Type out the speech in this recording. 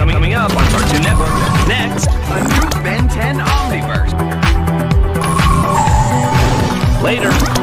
coming up on Cartoon Network. Next, a new Ben 10 Omniverse. Later.